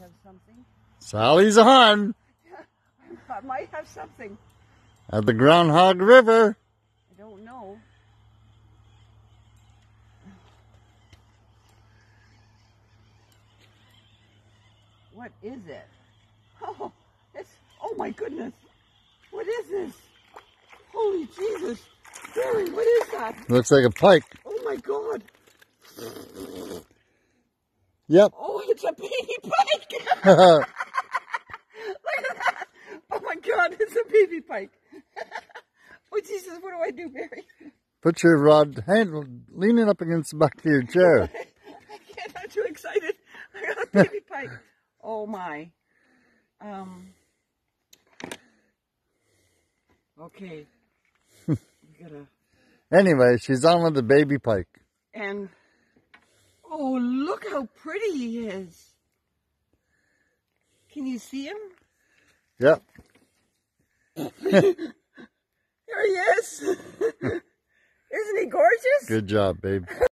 have something. Sally's on I might have something. at the Groundhog River. I don't know. What is it? Oh, oh my goodness. What is this? Holy Jesus. Barry, what is that? Looks like a pike. Oh my God. Yep. Oh, it's a baby pike. Look at that. Oh my God, it's a baby pike. Oh Jesus, what do I do, Barry? Put your rod leaning up against the back of your chair. I can't, I'm too excited. I got a baby pike. Oh my. Okay. We gotta... Anyway, she's on with the baby pike. And, oh, look how pretty he is. Can you see him? Yep. There he is. Isn't he gorgeous? Good job, babe.